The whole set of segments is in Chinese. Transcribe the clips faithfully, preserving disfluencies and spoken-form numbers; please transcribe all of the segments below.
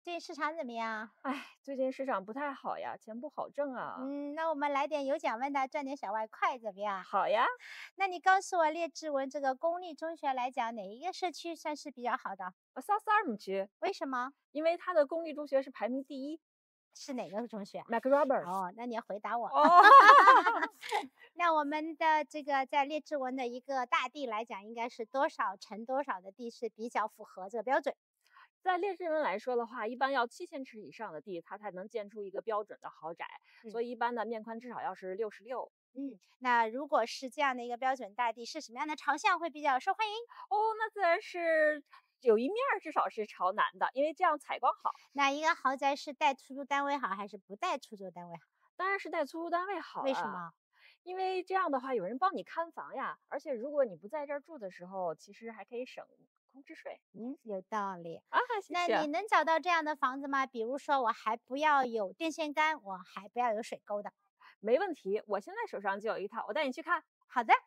最近市场怎么样？ 哎，最近市场不太好呀，钱不好挣啊。 嗯，那我们来点有奖问答，赚点小外快，怎么样？ 好呀， 那你告诉我，列治文这个公立中学来讲，哪一个社区算是比较好的？ 呃萨斯尔姆区， 为什么？ 因为它的公立中学是排名第一是哪个中学啊？ ，Mac Roberts。 哦，那你要回答我。 哦， 那我们的这个在列治文的一个大地来讲，应该是多少乘多少的地是比较符合这个标准？ 在列治文来说的话，一般要七千尺以上的地，它才能建出一个标准的豪宅， 嗯所以一般的面宽至少要是六十六。 嗯，那如果是这样的一个标准大地，是什么样的朝向会比较受欢迎？ 哦，那自然是有一面儿至少是朝南的，因为这样采光好。 那一个豪宅是带出租单位好，还是不带出租单位好？ 当然是带出租单位好了， 为什么？ 因为这样的话有人帮你看房呀，而且如果你不在这儿住的时候，其实还可以省空置税嗯，有道理。 啊。谢那你谢。 能找到这样的房子吗？比如说，我还不要有电线杆，我还不要有水沟的。 没问题，我现在手上就有一套，我带你去看。 好的。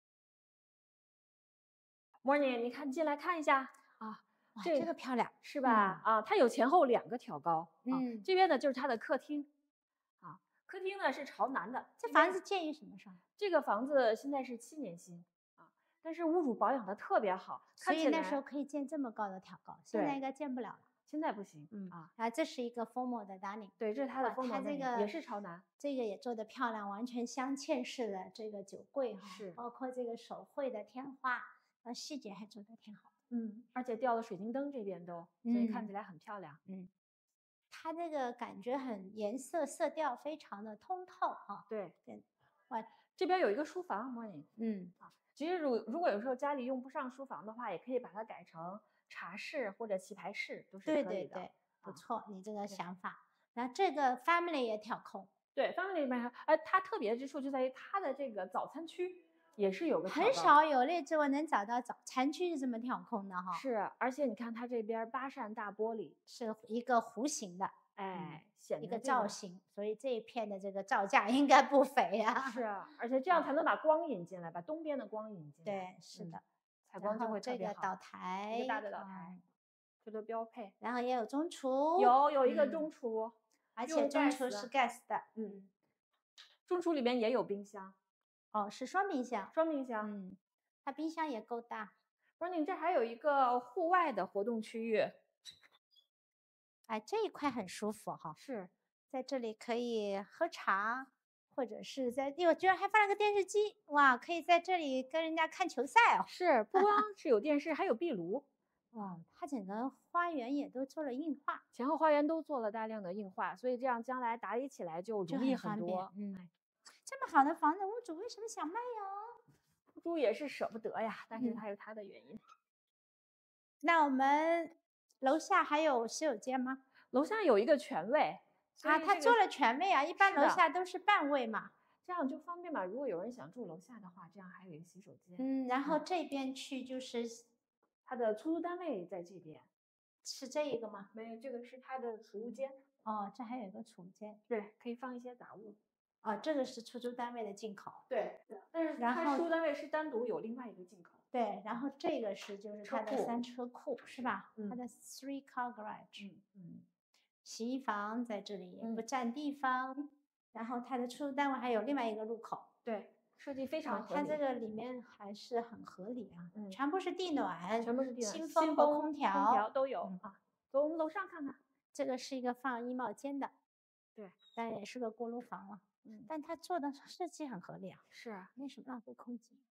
Morning，你看进来看一下啊， 哇， 这这个漂亮， 是吧？啊，它有前后两个挑高啊。 嗯， 这边呢就是它的客厅啊，客厅呢是朝南的。 这这边房子建于什么时候？ 这个房子现在是七年新啊，但是屋主保养的特别好， 所看起来以那时候可以建这么高的挑高，现在对应该建不了了。 现在不行嗯啊。 啊，这是一个 formal 的 dining。 对，这是它的哇， 风毛它这个也是朝南。 这个也做的漂亮，完全镶嵌式的这个酒柜哈， 是包括这个手绘的天花，呃，细节还做的挺好。 嗯，而且吊了水晶灯这边都，所以看起来很漂亮。 嗯，它这个感觉很颜色色调非常的通透哈。 对对，哇， 这边有一个书房，Morning。 嗯， 其实如如果有时候家里用不上书房的话，也可以把它改成茶室或者棋牌室，都是对可以的。 对对，不啊错，你这个对想法。然后这个 family 也挑空， 对，family 里面，呃，它特别之处就在于它的这个早餐区也是有个挑很高。 少有列治文能找到早餐区是这么挑空的哈。 是，而且你看它这边八扇大玻璃， 是一个弧形的， 哎，显一个得这造型，所以这一片的这个造价应该不菲呀。 是啊，而且这样才能把光引进来，把东边的光引进来。 对，是嗯的。 采光就然后会特别好。 这个岛台， 一个大的岛台， 嗯这都标配。 然后也有中厨， 有有一个嗯中厨， 而且用中 gas 厨是的 gas 的， 嗯，中厨里面也有冰箱， 哦，是双冰箱， 双冰箱。 嗯，它冰箱也够大。 不是，你这还有一个户外的活动区域。 哎，这一块很舒服哈， 是， 在这里可以喝茶，或者是在，哟，居然还放了个电视机，哇，可以在这里跟人家看球赛哦。 是，不光是有电视，还有壁炉。 哇，它整个花园也都做了硬化， 前后花园都做了大量的硬化，所以这样将来打理起来就就容易很方便很多。 嗯，这么好的房子，屋主为什么想卖呀？ 屋主也是舍不得呀，但是嗯他有他的原因。 那我们楼下还有洗手间吗？ 楼下有一个全卫，所啊， 以这个他做了全卫啊，一般楼是的下都是半卫嘛。 这样就方便嘛。如果有人想住楼下的话，这样还有一个洗手间。 嗯，然后这边去就是他的出租单位在这边， 是这一个吗？ 没有，这个是他的储物间。 哦，这还有一个储物间。 对，可以放一些杂物。 哦，这个是出租单位的进口。 对，但是然后他出租单位是单独有另外一个进口。 对，然后这个是就是它的车库三车库是吧？ 嗯它的 three car garage。 嗯嗯，洗衣房在这里也不嗯占地方，然后它的出租单位还有另外一个入口。 对，设计非常啊， 合理。 它这个里面还是很合理啊， 嗯全部是地暖， 全部是地暖、 新新风和空空调。 都有、 嗯啊。走，我们楼上看看。 这个是一个放衣帽间的， 对， 当然也是个锅炉房了。 嗯， 但它做的设计很合理啊， 是啊。 没什么浪费空间。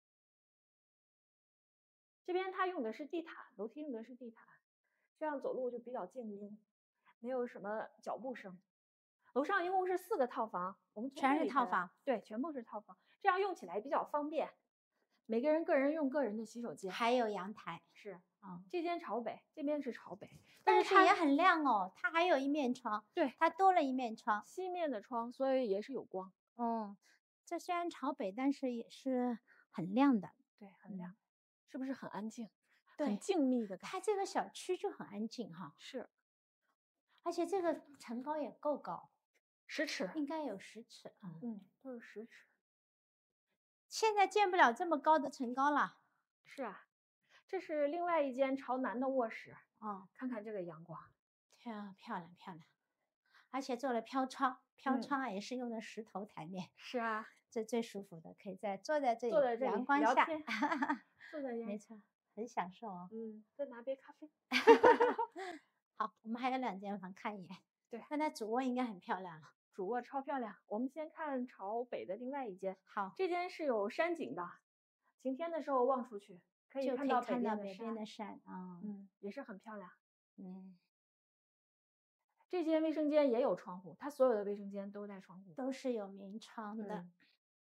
这边它用的是地毯，楼梯用的是地毯，这样走路就比较静音，没有什么脚步声。楼上一共是四个套房，我们从全是这里看套房， 对，全部是套房，这样用起来比较方便。每个人个人用个人的洗手间。 还有阳台。 是， 嗯， 这间朝北，这边是朝北， 但但是它是它也很亮哦，它还有一面窗， 对它多了一面窗。 西面的窗，所以也是有光。 嗯，这虽然朝北，但是也是很亮的。 对，很亮，是不是很安静？ 对很静谧的感觉。 它这个小区就很安静哈， 是， 而且这个层高也够高， 十尺， 应该有十尺。嗯， 嗯，都是十尺。 现在建不了这么高的层高了。 是啊，这是另外一间朝南的卧室。 哦， 看看这个阳光， 漂漂亮漂亮，而且做了飘窗，飘嗯窗啊也是用的石头台面， 是啊， 这最舒服的，可以在坐在这里坐在这里阳光下， 聊天，坐在这儿， 没错，很享受哦。 嗯，再拿杯咖啡。 好，我们还有两间房看一眼。 对， 那它主卧应该很漂亮了。 主卧超漂亮。我们先看朝北的另外一间， 好， 这间是有山景的，晴天的时候望出去可以就可以看到看到北边的山， 边的山啊。 嗯，也是很漂亮。 嗯， 这间卫生间也有窗户，它所有的卫生间都带窗户， 都是有明窗的。 嗯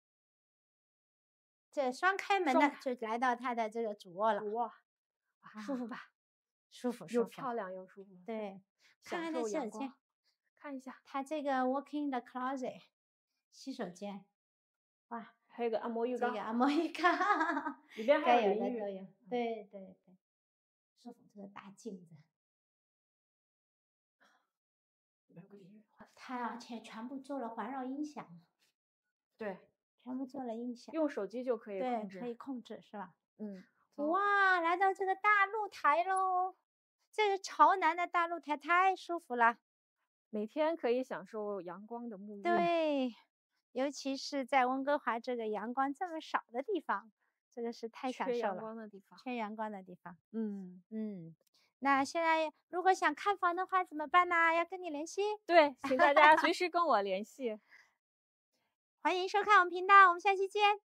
这双开门的就来到它的这个主卧了。 主卧，哇，舒服吧？ 舒服，舒服， 又漂亮又舒服。 对，看享看它洗手间受阳光，，看一下， 它这个 walk-in 的 closet 洗手间，哇， 还有个按摩浴缸， 这个按摩浴缸， 里边还该有有淋浴， 的都有。对对对，舒服，这个大镜子， 有个淋浴， 它而且全部做了环绕音响， 对， 全部做了音响， 用手机就可以对， 控制， 可以控制是吧？ 嗯，走哇，来到这个大露台喽，这个朝南的大露台太舒服了。 每天可以享受阳光的沐浴， 对，尤其是在温哥华这个阳光这么少的地方，这个是太享缺阳受了。 光的地方， 缺阳光的地方， 嗯， 嗯，那现在如果想看房的话怎么办呢？要跟你联系， 对，请大家随时跟我联系。 欢迎收看我们频道，我们下期见。